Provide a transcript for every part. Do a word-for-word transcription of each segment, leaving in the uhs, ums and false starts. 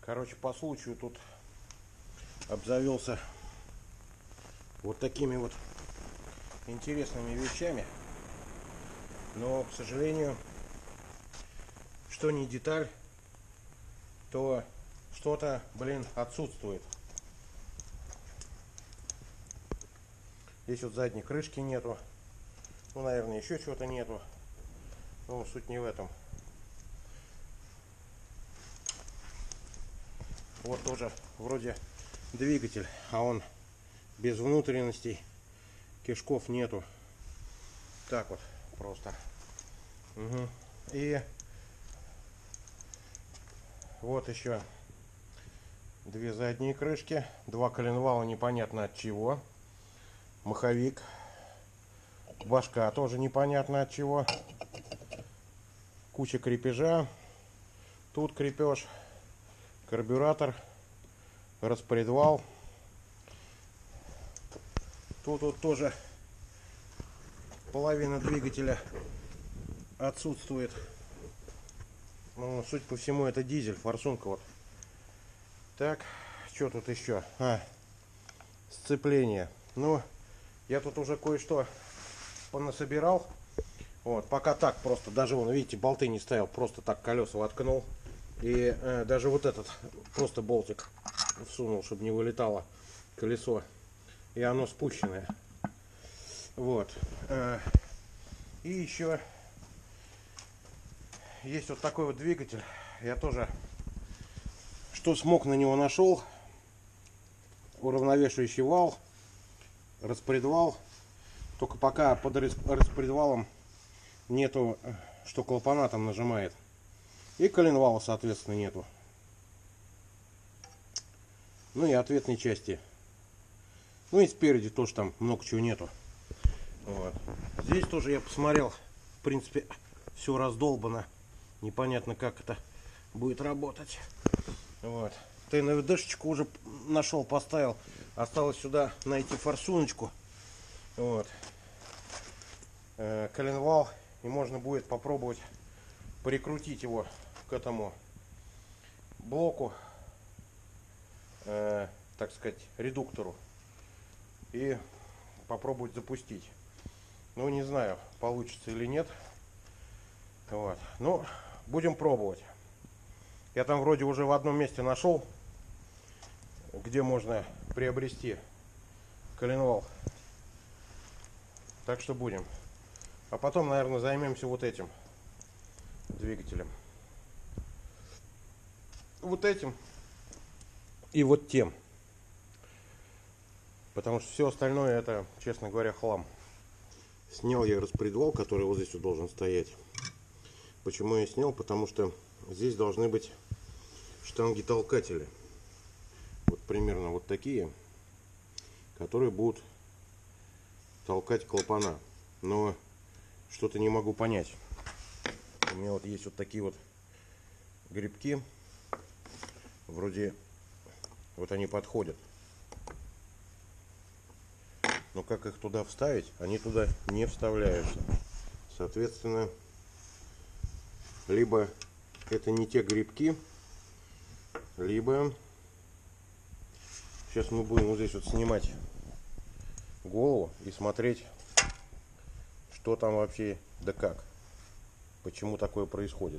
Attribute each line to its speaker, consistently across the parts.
Speaker 1: Короче, по случаю тут обзавелся вот такими вот интересными вещами. Но, к сожалению, что не деталь, то что-то, блин, отсутствует. Здесь вот задней крышки нету. Ну, наверное, еще чего-то нету. Ну, суть не в этом. Вот тоже вроде двигатель, а он без внутренностей, кишков нету. Так вот просто. Угу. И вот еще две задние крышки, два коленвала непонятно от чего, маховик, башка тоже непонятно от чего, куча крепежа, тут крепеж, карбюратор, распредвал, тут вот тоже половина двигателя отсутствует. Ну, судя по всему, это дизель, форсунка вот. Так, что тут еще? А, сцепление. Ну, я тут уже кое-что понасобирал. Вот, пока так просто, даже вон, видите, болты не ставил, просто так колеса воткнул. И э, даже вот этот просто болтик всунул, чтобы не вылетало колесо. И оно спущенное. Вот. Э, и еще есть вот такой вот двигатель. Я тоже что смог на него нашел. Уравновешивающий вал, распредвал. Только пока под распредвалом нету, что клапана там нажимает. И коленвала, соответственно, нету. Ну и ответной части. Ну и спереди тоже там много чего нету. Вот. Здесь тоже я посмотрел. В принципе, все раздолбано. Непонятно, как это будет работать. Вот. тэ эн вэ дэ-шечку уже нашел, поставил. Осталось сюда найти форсуночку. Вот. Э, коленвал. И можно будет попробовать прикрутить его к этому блоку, э, так сказать, редуктору. И попробовать запустить. Ну, не знаю, получится или нет. Вот. Ну, будем пробовать. Я там вроде уже в одном месте нашел, где можно приобрести коленвал. Так что будем. А потом, наверное, займемся вот этим двигателем. Вот этим и вот тем. Потому что все остальное это, честно говоря, хлам. Снял я распредвал, который вот здесь вот должен стоять. Почему я снял? Потому что здесь должны быть штанги-толкатели. Вот примерно вот такие, которые будут толкать клапана. Но что-то не могу понять. У меня вот есть вот такие вот грибки. Вроде вот они подходят. Но как их туда вставить? Они туда не вставляются. Соответственно, либо это не те грибки, либо сейчас мы будем вот здесь вот снимать голову и смотреть, что там вообще, да как, почему такое происходит.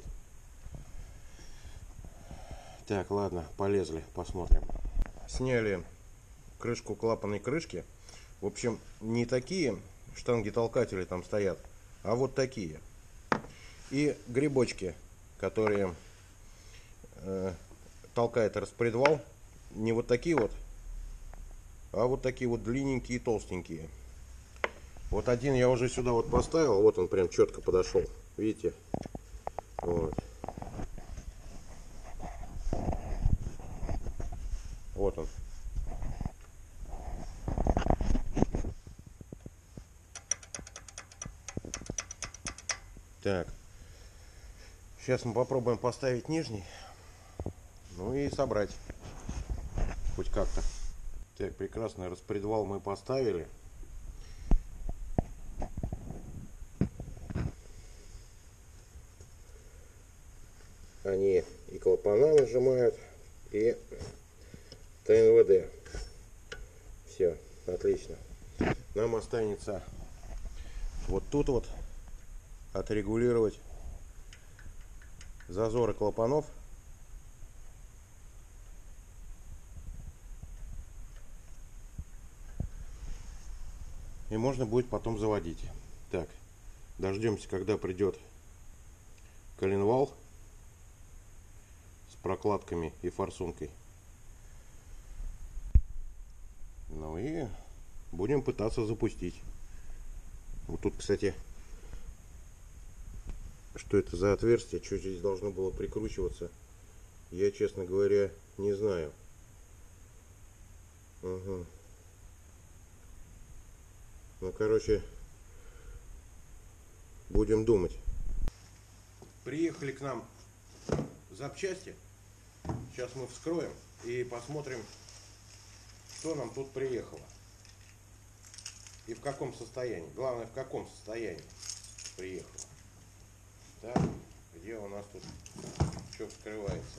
Speaker 1: Так, ладно, полезли, посмотрим. Сняли крышку клапанной крышки. В общем, не такие штанги-толкатели там стоят, а вот такие. И грибочки, которые э, толкает распредвал, не вот такие вот, а вот такие вот длинненькие и толстенькие. Вот один я уже сюда вот поставил, вот он прям четко подошел, видите? Вот. Вот он. Так. Сейчас мы попробуем поставить нижний. Ну и собрать. Хоть как-то. Так, прекрасно. Распредвал мы поставили. Они и клапана нажимают. и ТНВД. Все, отлично. Нам останется вот тут вот отрегулировать зазоры клапанов. И можно будет потом заводить. Так, дождемся, когда придет коленвал с прокладками и форсункой. Ну и будем пытаться запустить. Вот тут, кстати, что это за отверстие, что здесь должно было прикручиваться, я, честно говоря, не знаю. Угу. Ну, короче, будем думать. Приехали к нам запчасти. Сейчас мы вскроем и посмотрим, что нам тут приехало. И в каком состоянии. Главное, в каком состоянии приехало. Так, где у нас тут что вскрывается?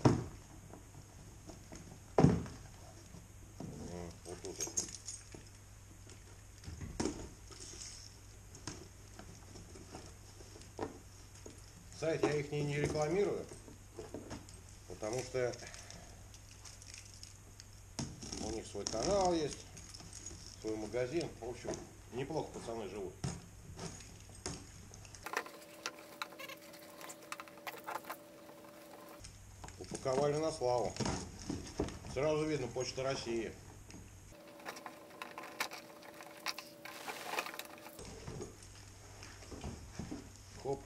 Speaker 1: Вот тут вот. Сайт я их не, не рекламирую, потому что у них свой канал есть, свой магазин. В общем, неплохо пацаны живут. Упаковали на славу. Сразу видно, Почта России. Хоп.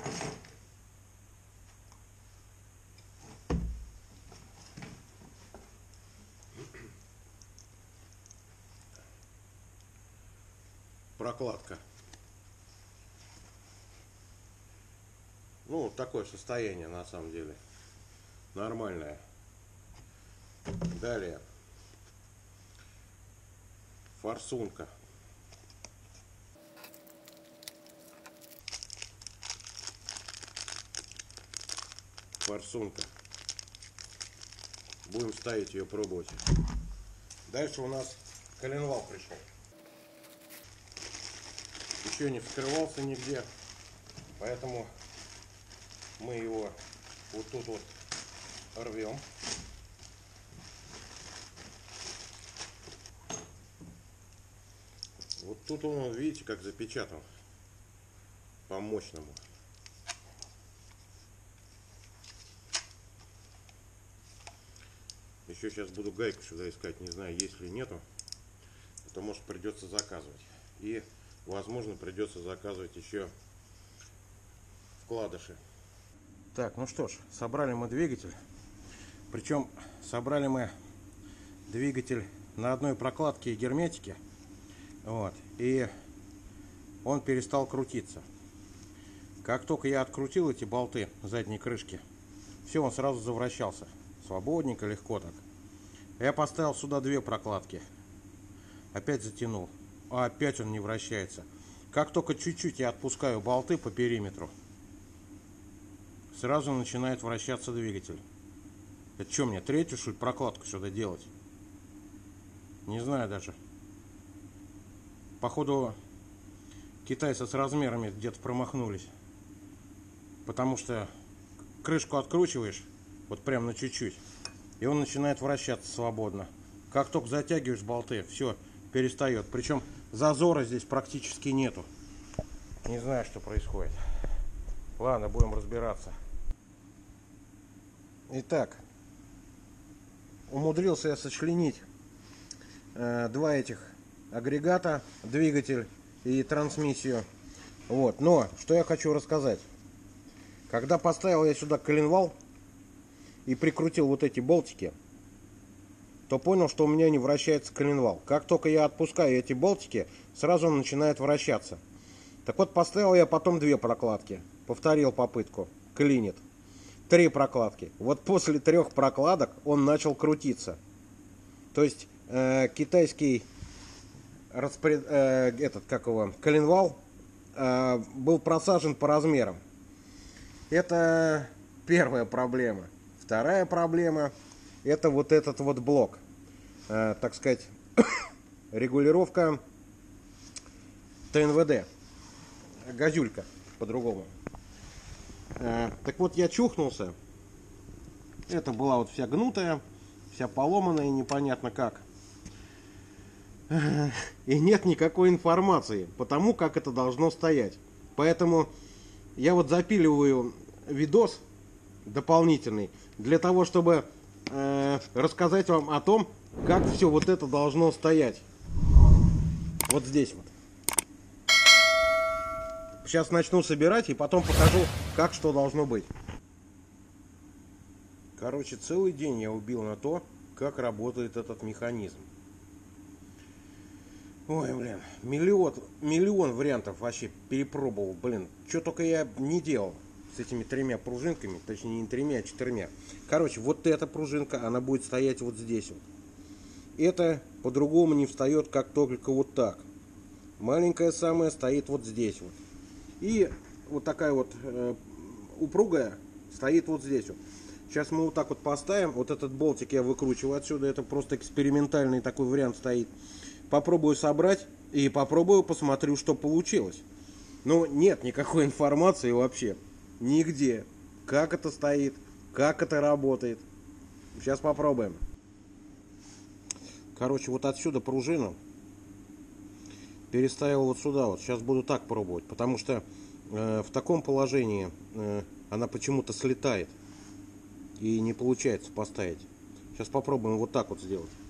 Speaker 1: Прокладка. Ну, такое состояние на самом деле. Нормальное. Далее. Форсунка. Форсунка. Будем ставить ее, пробовать. Дальше у нас коленвал пришел. Еще не вскрывался нигде, поэтому мы его вот тут вот рвем. Вот тут он, видите, как запечатан по мощному. Еще сейчас буду гайку сюда искать, не знаю, есть ли нету, потому что придется заказывать. И возможно, придется заказывать еще вкладыши. Так, ну что ж, собрали мы двигатель. Причем собрали мы двигатель на одной прокладке и герметике. Вот. И он перестал крутиться. Как только я открутил эти болты задней крышки, все, он сразу завращался. Свободненько, легко так. Я поставил сюда две прокладки. Опять затянул. А опять он не вращается. Как только чуть-чуть я отпускаю болты по периметру, сразу начинает вращаться двигатель. Это что, мне третью, что ли, прокладку сюда делать? Не знаю даже. Походу, китайцы с размерами где-то промахнулись. Потому что крышку откручиваешь, вот прям на чуть-чуть, и он начинает вращаться свободно. Как только затягиваешь болты, все, перестает. Причем зазора здесь практически нету. Не знаю, что происходит. Ладно, будем разбираться. Итак, умудрился я сочленить э, два этих агрегата, двигатель и трансмиссию. Вот, но что я хочу рассказать. Когда поставил я сюда коленвал и прикрутил вот эти болтики, то понял, что у меня не вращается коленвал. Как только я отпускаю эти болтики, сразу он начинает вращаться. Так вот, поставил я потом две прокладки. Повторил попытку. Клинит. Три прокладки. Вот после трех прокладок он начал крутиться. То есть э, китайский распоряд... э, этот, как его, коленвал э, был просажен по размерам. Это первая проблема. Вторая проблема. это вот этот вот блок. Э, так сказать, регулировка тэ эн вэ дэ. Газюлька, по-другому. Э, так вот, я чухнулся. Это была вот вся гнутая, вся поломанная, непонятно как. И нет никакой информации по тому, как это должно стоять. Поэтому я вот запиливаю видос дополнительный для того, чтобы э, рассказать вам о том, как все вот это должно стоять. Вот здесь вот. Сейчас начну собирать и потом покажу, как что должно быть. Короче, целый день я убил на то, как работает этот механизм. Ой, блин, миллион, миллион вариантов вообще перепробовал, блин. Что только я не делал с этими тремя пружинками, точнее не тремя, а четырьмя. Короче, вот эта пружинка, она будет стоять вот здесь вот. Это по-другому не встает, как только вот так. Маленькая самая стоит вот здесь вот. И вот такая вот э, упругая стоит вот здесь вот. Сейчас мы вот так вот поставим. Вот этот болтик я выкручиваю отсюда. Это просто экспериментальный такой вариант стоит. Попробую собрать и попробую посмотрю, что получилось. Но нет никакой информации вообще. Нигде. Как это стоит, как это работает. Сейчас попробуем. Короче, вот отсюда пружину переставил вот сюда вот. Сейчас буду так пробовать. Потому что э, в таком положении э, она почему-то слетает. И не получается поставить. Сейчас попробуем вот так вот сделать.